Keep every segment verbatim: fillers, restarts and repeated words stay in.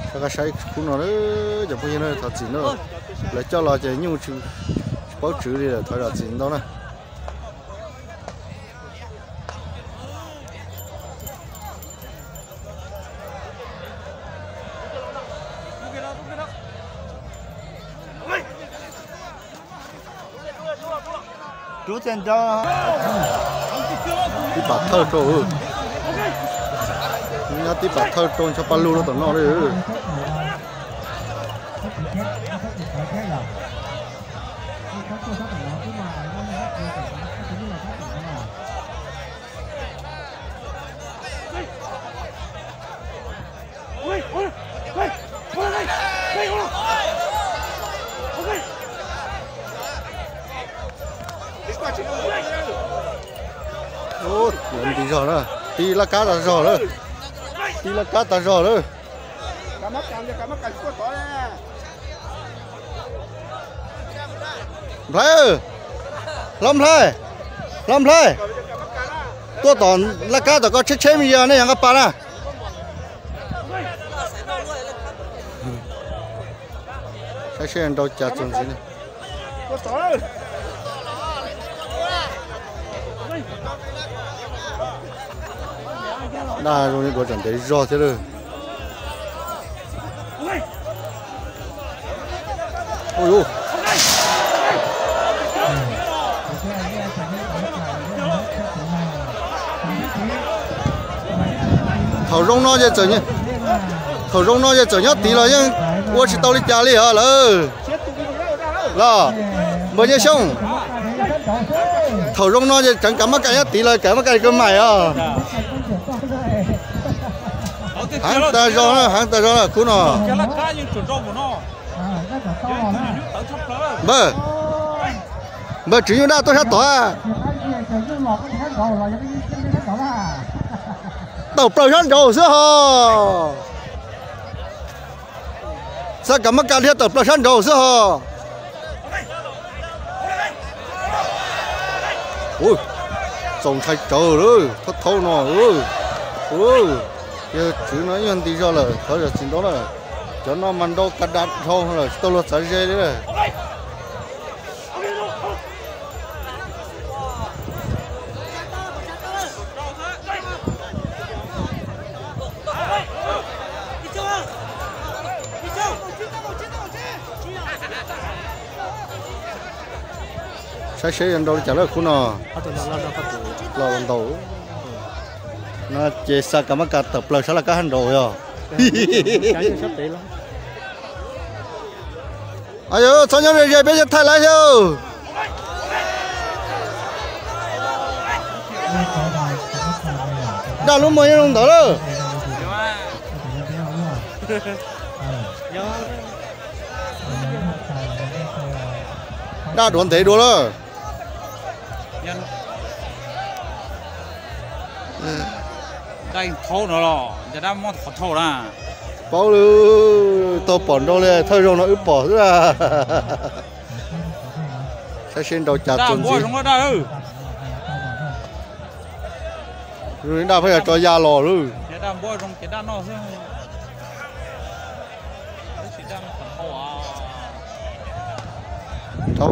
sao cái sai cũng nó nữa giờ bây giờ nó thật gì nữa lại cho là chỉ nhiều chữ báo chữ đi là thôi là gì đó nè chú chân cho đi bắt thơ trâu nhá đi bắt thơ trâu cho bao lâu nó tận nó đấy ô làm gì rồi đó tí là cá là rồi đó tí là cá là rồi đó cá mắc cắn cá mắc cắn có to đấy lấy làm lấy làm lấy tôi toàn là cá tôi có chết chết bây giờ này các bạn à cái xe đâu chả chừng gì này na rồi có chẳng thấy rõ thế rồi ôi ôi thầu rong nó giờ nhỉ thầu rong nó giờ nhá tí rồi nhưng tôi chỉ tao đi trả đi hả lỡ là bao nhiêu xong thầu rong nó giờ chẳng cảm mắc cái nhá tí rồi cảm mắc cái cơ mày à hàng ta rong nó hàng ta rong là cú nó bơ bơ chỉ như đã tôi hết tỏi à tàu bờ sân đầu xưa hò sao cảm mắc cái tàu bờ sân đầu xưa hò ui trồng thay trời rồi thất thâu nó ui ui giờ chữ nói nhân tí cho là thôi là xin đó là cho nó mang đâu cắt đạn không là tôi là sấy dây đấy sai sai anh đâu trả lời khu nào lo lần đầu nó chế sa cả mấy cả tập lời sao là cả hành rồi à ayo sao nhau về bây giờ thay lại chưa đã lúc mới luôn đó rồi đã đoán thế đùa rồi đây thâu nó rồi, giờ đã muốn thâu thâu ra. Bao lưu tao bỏ đâu lên, thôi rồi nó ướp bỏ ra. Sẽ xin đầu chặt tuần gì? Rồi đã phải cho già lò rồi. Giờ đã mua rong giờ đã nó chứ. Thâu.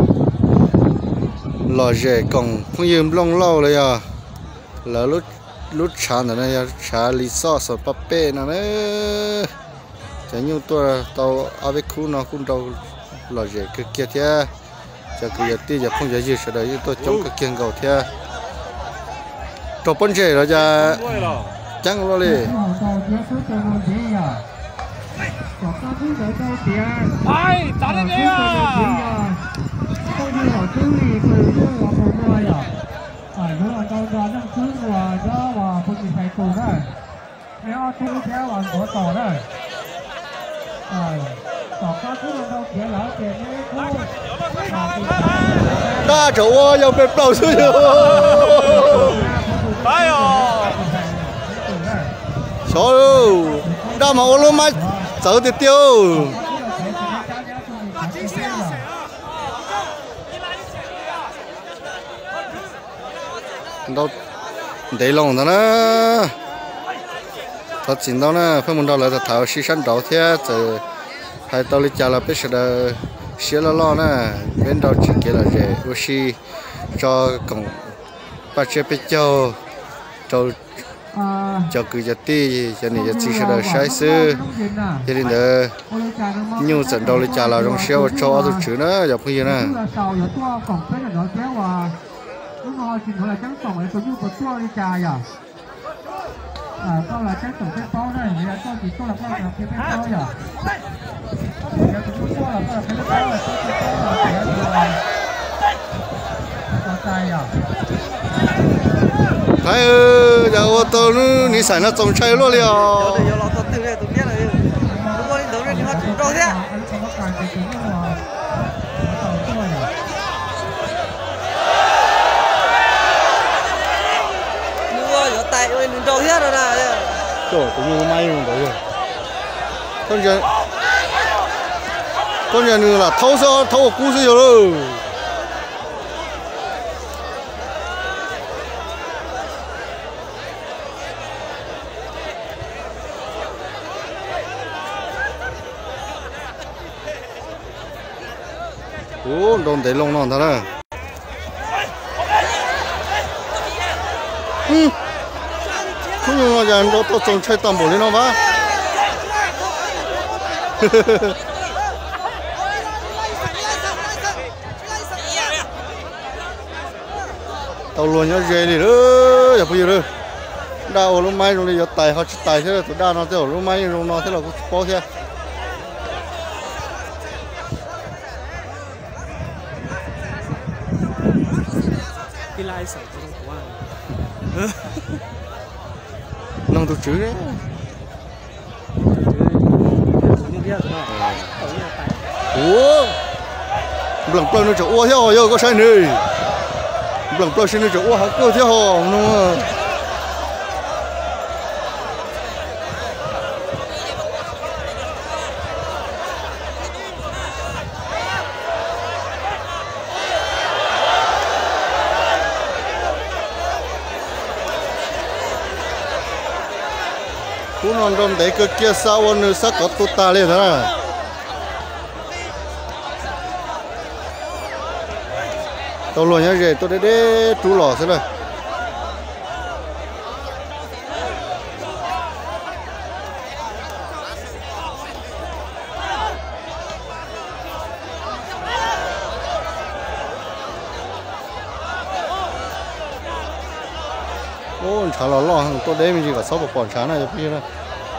Lò rẻ còn không yên long lâuเลยà. Là lúc lúc chán này ya chả lý do sợ bắp bê nó nữa chẳng như tôi tao áo vest khu nó cũng đâu là gì cái kia thế cho cái gì giờ không giờ gì sợ đấy tôi chống cái kiêng gạo thế cho bún chè rồi cha chẳng lo đi ai trả đến đây à 如果到咗那中國咗話好似係做咧，你我聽聽話我做咧，係大家知道到幾樓嘅呢個， 大走啊，又被爆出去哎呦， 少了，大毛我妈走的丢。đâu để lòng đó nó thọ chín đó nè phải muốn đó là thảo xí sắn đầu thế từ hai tàu đi chả là biết sẽ là xí lo lo nè bên đầu chỉ kia là rẻ ô xí cho cổng ba chế biết cho cho cho cứ cho ti cho nên cho chỉ sẽ là sai sư cho nên là nhiều trận đầu đi chả là trong xéo cho tôi chữ nữa giờ bây giờ nè à câu là chắc tổng kết to này thì câu chỉ câu là câu là cái cái to nhở thì là cũng câu là câu là cái cái là cái cái là cái là có tay à thấy ơi giờ ô tô nó đi xài nó trồng trái luôn liền giờ nó tự tự này tự biết là đúng rồi đấu này nó chủ đâu thế tại ơi mình trâu hết rồi nè trời cũng như may luôn đấy con giờ con giờ nữa là thâu sao thâu cú sao rồi 오, 넌 내롱 나온다네. 응. 그냥 이제 너또 좀 쳤다 몰리나 봐. tàu luôn nhá dễ đi nữa, giờ bây giờ nữa, đào lúc mai rồi giờ tài họ tài thế là tụi đào nó theo lúc mai rồi nó thế là có bao thế. cái lai sợi trong quá nông tụi chữ đấy. Ủa, lần plei nó chỗ ô theo họ giờ có sai này. Lần plei xin nó chỗ ô họ cơ theo họ nó. cú non đom đấy cơ kia sao nữa sắc có tụt ta lên đó. Tao luôn nhá gì tôi để để chú lò thế này. ô chả lo lo tôi đấy mình chỉ có sáu bọc chả này cho này.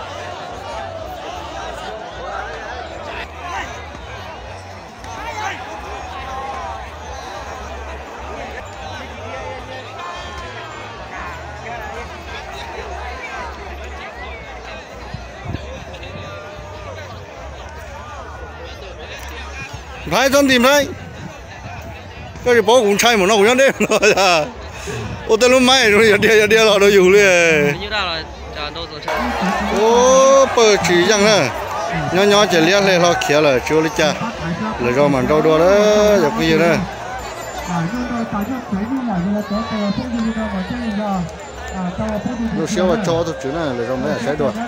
Phải trong tìm đấy cái gì bố cũng chay mà nó cũng nhớ đêm rồi à. ô tên lúc mai rồi đi đi đi lọ đâu dùng liền như nào là trả đâu rồi ô bờ chỉ rằng nè nhỏ nhỏ chỉ liên lên lo kia là chưa lấy cha là do mình đâu đó đó giờ bây giờ nè nó xéo vào cho tôi chữ này là do mấy cái đồ